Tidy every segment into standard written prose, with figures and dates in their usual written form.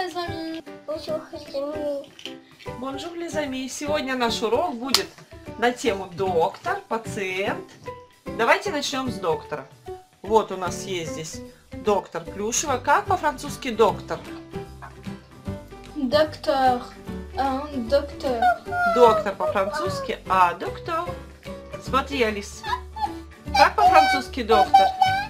les amis. Bonjour, les amis. Бонжур, les amis. Сегодня наш урок будет на тему доктор, пациент. Давайте начнем с доктора. Вот у нас есть здесь доктор Плюшева. Как по-французски доктор? Docteur. Un docteur. Доктор по-французски, а доктор. Смотри, Алис. Как по-французски доктор?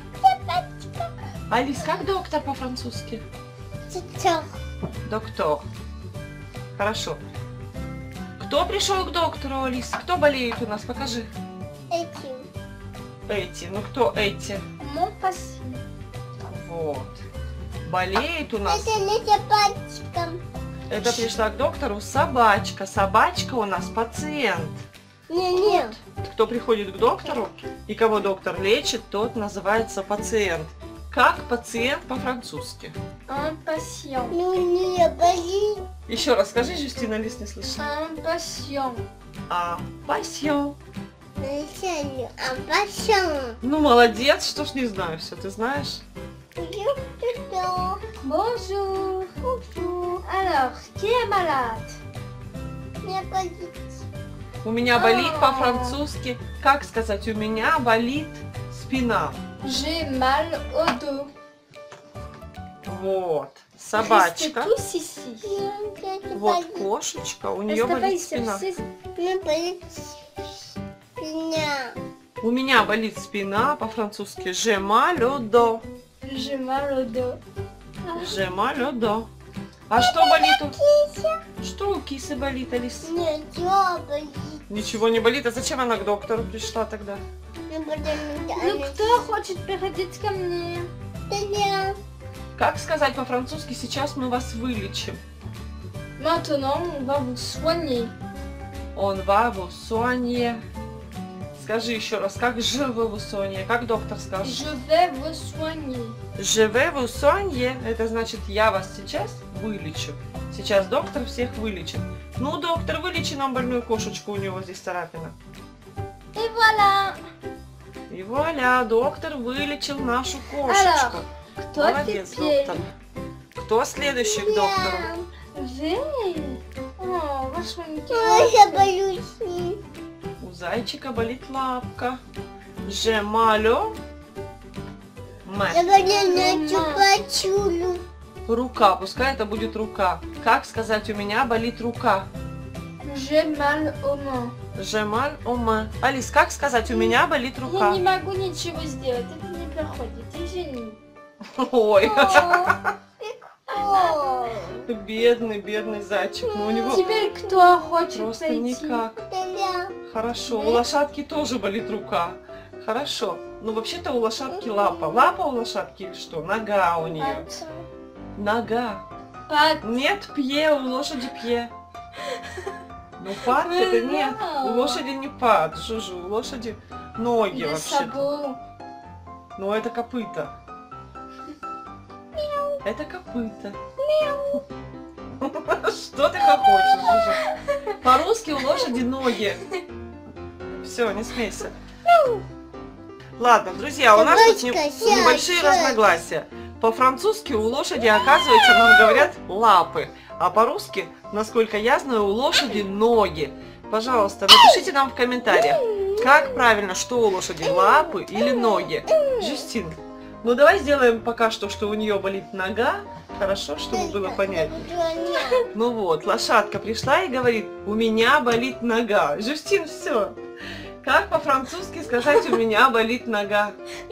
Алис, как доктор по-французски? Доктор. Доктор. Хорошо. Кто пришел к доктору, Алис? Кто болеет у нас? Покажи. Эти. Эти. Ну кто эти? Mon patient. Вот. Болеет у нас. Это не собачка. Это пришла к доктору собачка. Собачка у нас пациент. Не. Кто приходит к доктору и кого доктор лечит, тот называется пациент. Как пациент по-французски? Un patient. Ну не болит. Еще раз скажи, Жюстина, Алис не слышит. Un patient. А, пасьон. Начальник. А потом. Ну, молодец, что ж не знаю все, ты знаешь? Доктор. Bonjour. Bonjour. Alors, qui est malade? Не болит. У меня болит по-французски. Как сказать? У меня болит спина. J'ai mal au dos. Вот. Restez Собачка. tous ici. Вот кошечка. У нее болит спина. Не болит спина. У меня болит спина по-французски. J'ai mal au dos. J'ai mal au dos. J'ai mal au dos. А что болит у... Что у кисы болит, Алис? Ничего болит. Ничего не болит. А зачем она к доктору пришла тогда? Не потому что Ну, кто хочет приходить ко мне? она... Как сказать по-французски «сейчас мы вас вылечим»? Maintenant, on va vous soigner. Он va vous soigner. Скажи еще раз, как je vais vous soigner? Как доктор скажет? Je vais vous soigner. Je vais vous soigner. Это значит, я вас сейчас вылечу. Сейчас доктор всех вылечит. Ну, доктор, вылечи нам больную кошечку, у него здесь царапина. Et voilà. И вуаля, доктор вылечил нашу кошечку. Кто Молодец, теперь? доктор. Кто следующий к доктору? Вы? О, ваш маленький. Я боюсь. У зайчика болит лапка. Je malo. Я говорю, на чупачулю. Рука, пускай это будет рука. Как сказать, у меня болит рука? J'ai mal aux mains. Je mal au main. Алис, как сказать, у меня болит Я рука? не могу ничего сделать, это не проходит, извини. Ой, О, бедный зайчик. Ну, у него Теперь кто хочет просто пойти? никак. я. Хорошо, у лошадки тоже болит рука. Хорошо. Ну, вообще-то у лошадки лапа. Лапа у лошадки или что? Нога у нее. Нога. Пат. Нет, пье, у лошади пье. Ну, пад это нет. У лошади не пад, жужу. У лошади ноги Без вообще-то. сабо. Но это копыта. Это копыта. Что ты хохочешь, Жужа? По-русски у лошади ноги. Все, не смейся. Ладно, друзья, у нас тут небольшие разногласия. По-французски у лошади, оказывается, нам говорят лапы. А по-русски, насколько я знаю, у лошади ноги. Пожалуйста, напишите нам в комментариях, как правильно, что у лошади, лапы или ноги. Жюстин, ну давай сделаем пока что у нее болит нога. Хорошо, чтобы было понятно. Ну вот, лошадка пришла и говорит, у меня болит нога. Жюстин, все. Как по-французски сказать, у меня болит нога?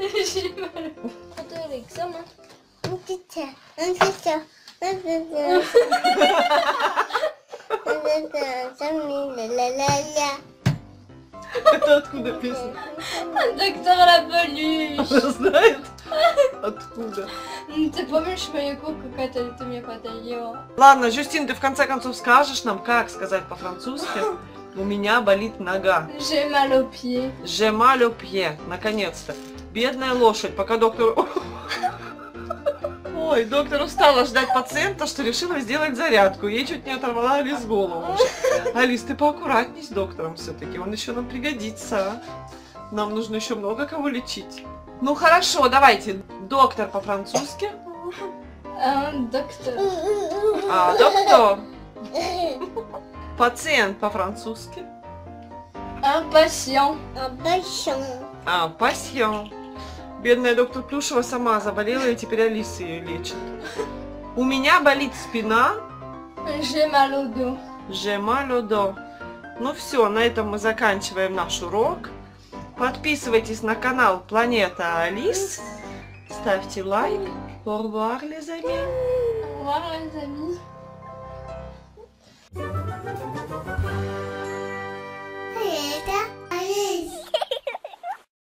Это откуда песня? Доктор Лаболюш. Она знает? Откуда? Ты помнишь мою куклу, которую ты мне подарила? Ладно, Жюстин, ты в конце концов скажешь нам, как сказать по-французски, у меня болит нога. J'ai mal au pied. J'ai mal au pied. Наконец-то. Бедная лошадь, пока доктор... Ой, доктор устала ждать пациента, что решила сделать зарядку. Ей чуть не оторвала Алис голову. Алис, ты поаккуратней с доктором все-таки, он еще нам пригодится. Нам нужно еще много кого лечить. Ну хорошо, давайте. Доктор по-французски. Доктор. А, доктор. Пациент по-французски. Пасьон. А, пасьон. Бедная доктор Плюшева сама заболела, и теперь Алиса ее лечит. У меня болит спина. J'ai mal au dos. J'ai mal au dos. Ну все, на этом мы заканчиваем наш урок. Подписывайтесь на канал Планета Алис. Ставьте лайк. Au revoir, les amis. Au revoir les amis. Это